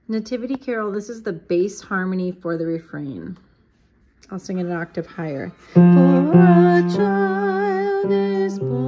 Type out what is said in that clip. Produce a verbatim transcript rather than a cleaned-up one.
Nativity Carol, this is the bass harmony for the refrain. I'll sing it an octave higher. For a child is born.